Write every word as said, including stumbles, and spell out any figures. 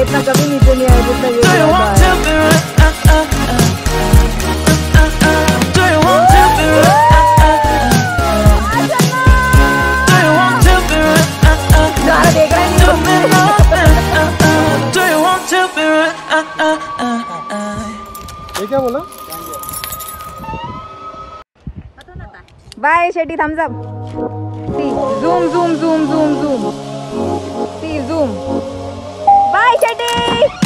इतना कभी नीचे नहीं आया जितना ये गाना देख रहा है। ये क्या बोला? Bye Shetty, thumbs up. See zoom zoom zoom zoom zoom see zoom. Bye Shetty.